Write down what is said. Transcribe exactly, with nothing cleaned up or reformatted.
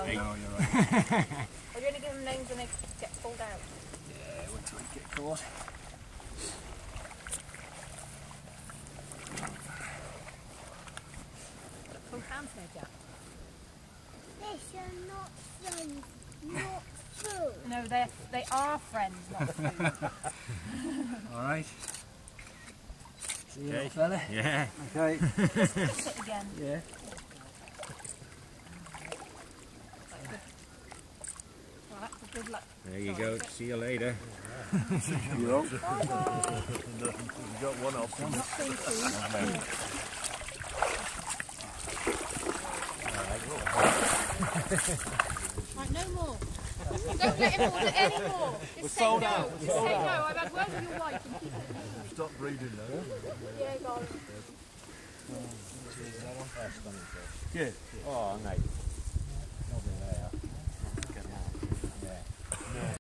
me. No, you're right. Are you going to give them names when they get pulled out? Yeah, wait till we get caught. From hands there, Jack. This are not friends, not food. No, they they are friends, not food. Alright. See you, Okay. little fella? Yeah. Okay. Just kiss it again. Yeah. Well, that's a good luck. There you go. See you later. You up? We got one off. Not too soon. Right, no more. Don't let him order any more. Just say no. Just say no. I've had words with your wife and keep it. Stop breeding now. Yeah, go on. Good. Oh, nice.